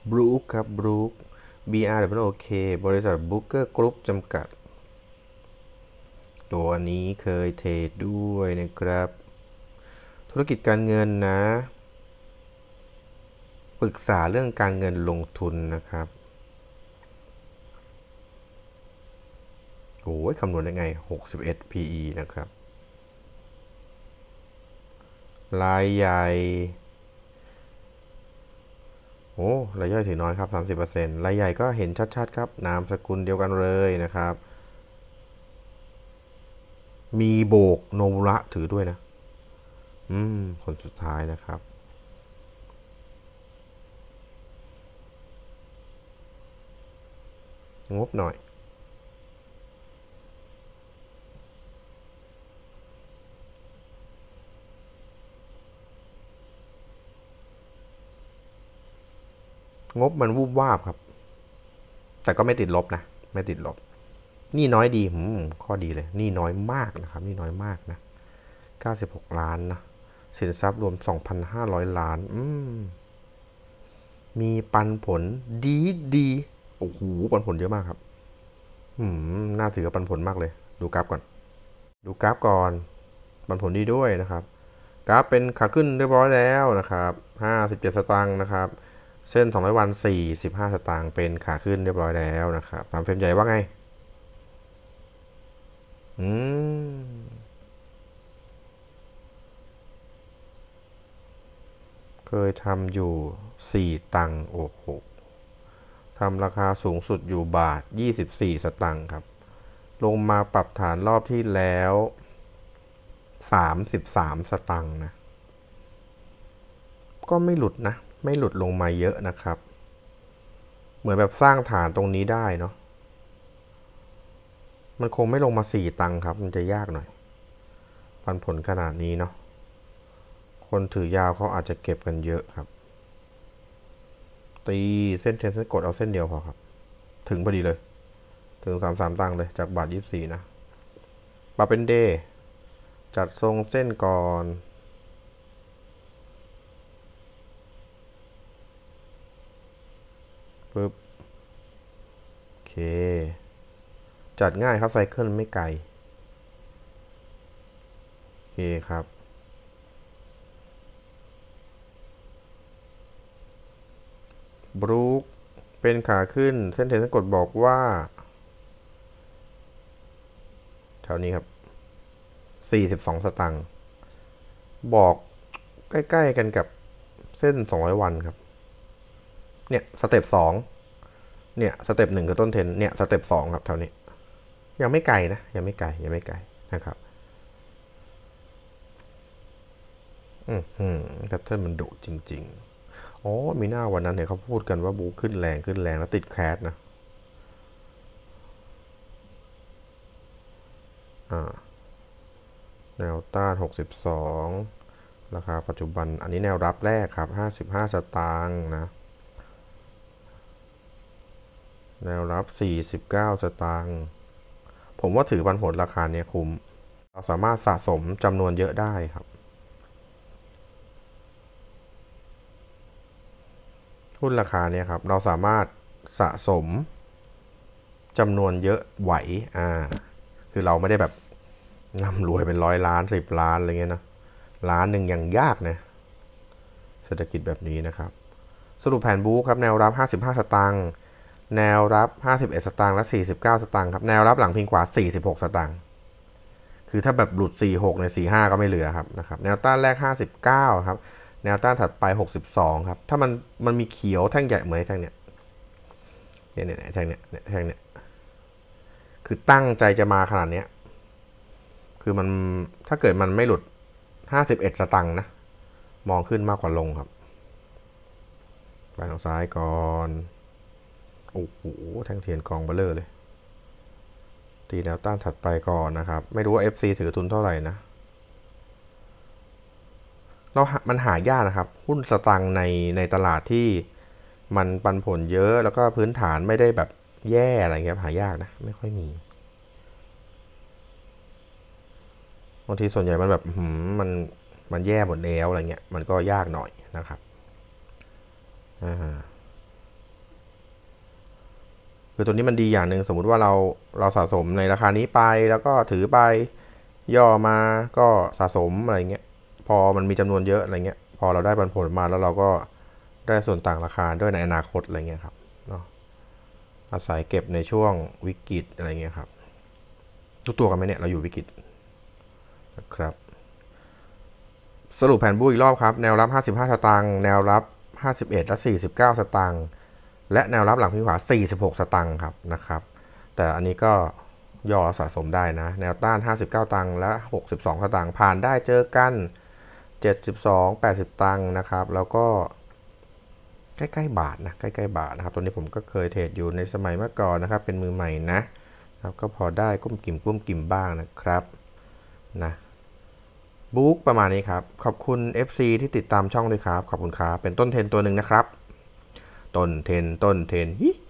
บรูคครับบรูค BRWOK บริษัทบุ๊กเกอร์กรุ๊ปจำกัดตัวนี้เคยเทรดด้วยนะครับธุรกิจการเงินนะปรึกษาเรื่องการเงินลงทุนนะครับโอ้ยคำนวณได้ไง61 PE นะครับรายใหญ่โอ้รายย่อยถือน้อยครับ 30%รายใหญ่ก็เห็นชัดๆครับนามสกุลเดียวกันเลยนะครับมีโบกโนมุระถือด้วยนะคนสุดท้ายนะครับงบหน่อยงบมันวูบวาบครับแต่ก็ไม่ติดลบนะไม่ติดลบนี่น้อยดีข้อดีเลยนี่น้อยมากนะครับนี่น้อยมากนะ96 ล้านนะสินทรัพย์รวม 2,500 ล้านมีปันผลดีโอ้โหปันผลเยอะมากครับน่าถือกับปันผลมากเลยดูกราฟก่อนดูกราฟก่อนปันผลดีด้วยนะครับกราฟเป็นขาขึ้นเรียบร้อยแล้วนะครับ57สตางค์นะครับเส้น200วัน45สตางค์เป็นขาขึ้นเรียบร้อยแล้วนะครับตามเฟรมใหญ่ว่าไงเคยทำอยู่4ตังค์โอ้โหทำราคาสูงสุดอยู่บาท24สตางค์ครับลงมาปรับฐานรอบที่แล้ว33สตางค์นะก็ไม่หลุดนะไม่หลุดลงมาเยอะนะครับเหมือนแบบสร้างฐานตรงนี้ได้เนาะมันคงไม่ลงมา4ตังค์ครับมันจะยากหน่อยปันผลขนาดนี้เนาะคนถือยาวเขาอาจจะเก็บกันเยอะครับตีเส้นเทนเส้นกดเอาเส้นเดียวพอครับถึงพอดีเลยถึง33ตังค์เลยจากบาท24นะปาเป็นเดย์จัดทรงเส้นก่อนปึ๊บโอเคจัดง่ายครับไซเคิลไม่ไกลโอเคครับบรูคเป็นขาขึ้นเส้นเทนเส้นกดบอกว่าแถวนี้ครับ42สตางค์บอกใกล้ๆกันกับเส้น200วันครับเนี่ยสเต็ป2เนี่ยสเต็ป1คือต้นเทนเนี่ยสเต็ป2ครับแถวนี้ยังไม่ไกลนะยังไม่ไกลนะครับแพทเทิร์นมันดุจริงๆอ๋อมีหน้าวันนั้นเนี่ยเขาพูดกันว่าบูขึ้นแรงแล้วติดแคสนะแนวต้าน62ราคาปัจจุบันอันนี้แนวรับแรกครับ55สตางค์นะแนวรับ49สตางค์ผมว่าถือปันผลราคาเนี้ยคุ้มเราสามารถสะสมจำนวนเยอะได้ครับหุ้นราคาเนี้ยครับเราสามารถสะสมจำนวนเยอะไหวคือเราไม่ได้แบบร่ำรวยเป็น100 ล้าน10 ล้านอะไรเงี้ยนะล้านหนึ่งยังยากนะเศรษฐกิจแบบนี้นะครับสรุปแผนบู๊ครับแนวรับ55สตางค์แนวรับ51สตางค์และ49สตางค์ครับแนวรับหลังพิงขวา46สตางค์คือถ้าแบบหลุด46ใน45ก็ไม่เหลือครับนะครับแนวต้านแรก59ครับแนวต้านถัดไป62ครับถ้ามันมีเขียวแท่งใหญ่เหมือนแท่งเนี้ยเนี่ยแท่งเนี้ยแท่งเนี้ยคือตั้งใจจะมาขนาดเนี้ยคือมันถ้าเกิดมันไม่หลุด51สตางค์นะมองขึ้นมากกว่าลงครับไปทางซ้ายก่อนโอ้โหแท่งเทียนกองเบลเลอร์เลยตีแนวต้านถัดไปก่อนนะครับไม่รู้ว่า FC ถือทุนเท่าไหร่นะมันหายากนะครับหุ้นสตางค์ในตลาดที่มันปันผลเยอะแล้วก็พื้นฐานไม่ได้แบบแย่อะไรเงี้ยหายากนะไม่ค่อยมีบางทีส่วนใหญ่มันแบบมันแย่หมดแล้วอะไรเงี้ยมันก็ยากหน่อยนะครับคือตัวนี้มันดีอย่างหนึ่งสมมุติว่าเราสะสมในราคานี้ไปแล้วก็ถือไปย่อมาก็สะสมอะไรเงี้ยพอมันมีจำนวนเยอะอะไรเงี้ยพอเราได้ปันผลมาแล้วเราก็ได้ส่วนต่างราคาด้วยในอนาคตอะไรเงี้ยครับเนาะอาศัยเก็บในช่วงวิกฤตอะไรเงี้ยครับทุกตัวกันไหมเนี่ยเราอยู่วิกฤตนะครับสรุปแผนบูอีกรอบครับแนวรับ55สตางค์แนวรับ51และ49สตางค์และแนวรับหลังพิมพ์ขวา46สตางค์ครับนะครับแต่อันนี้ก็ย่อสะสมได้นะแนวต้าน59ตังค์และ62สตางค์ผ่านได้เจอกัน72 80ตังค์นะครับแล้วก็ใกล้ๆบาทนะใกล้ๆบาทนะครับตัวนี้ผมก็เคยเทรดอยู่ในสมัยเมื่อก่อนนะครับเป็นมือใหม่นะครับก็พอได้กุ้มกิ่มบ้างนะครับนะบุ๊กประมาณนี้ครับขอบคุณ FC ที่ติดตามช่องด้วยครับขอบคุณครับเป็นต้นเทนตัวหนึ่งนะครับต้นเทน